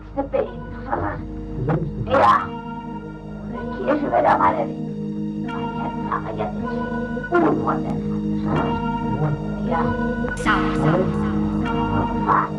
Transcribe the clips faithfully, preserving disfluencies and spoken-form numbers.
Stepin. Ja. Und in die Kirche wird er meine Liebe. Jetzt aber jetzt ist Unwunder. Ja. So, so, so. Was?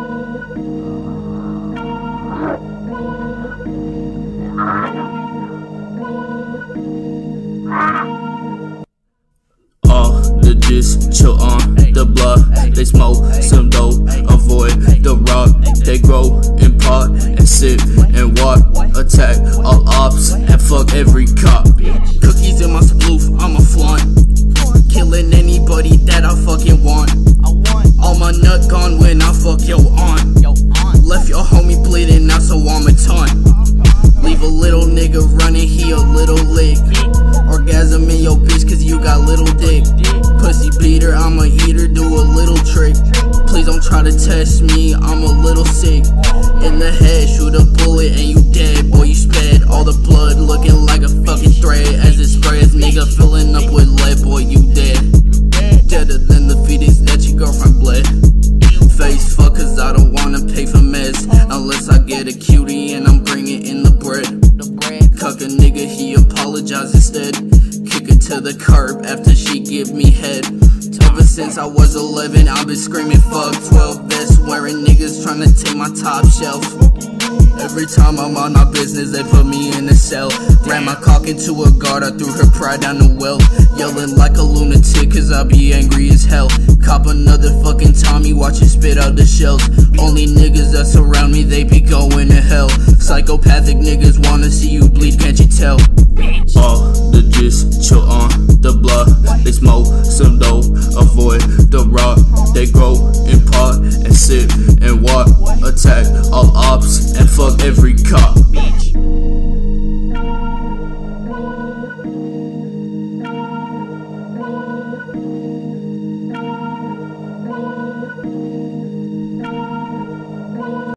All the just chill on the block. They smoke some dope, avoid the rock. They grow in pot and sit and walk. Attack all ops and fuck every cop. Cookies in my sploof, I'm a flaunt. Killing anybody that I fucking want. All my nut gone when I fuck your aunt. Left your homie bleeding now, so I'm a taunt. Leave a little nigga running, he a little lick. Orgasm in your bitch cause you got little dick. Pussy beater, I'm a eater, do a little trick. Please don't try to test me, I'm a little sick. In the head, shoot a bullet and you dead. Boy, you sped all the blood looking like a fucking thread. As it spreads, nigga filling up with lead. Boy, you dead. Deader than the fetus that your girlfriend bled. Face fuck cause I don't wanna pay for meds. Unless I get a cutie and I'm bringing in the bread. Cuck a nigga, he apologize instead. Kick her to the curb after she give me head. Ever since I was eleven, I've been screaming fuck. Twelve vests wearing niggas trying to take my top shelf. Every time I'm on my business, they put me in a cell. Ran my cock into a guard, I threw her pride down the well. Yelling like a lunatic cause I be angry as hell. Cop another fucking Tommy, watch it spit out the shells. Only niggas that surround me, they be going to hell. Psychopathic niggas wanna see you bleed, can't you tell? All the just chill on the block. They smoke some dope, avoid the rock. They grow in pot and sit and walk. Attack all ops and fuck every cop.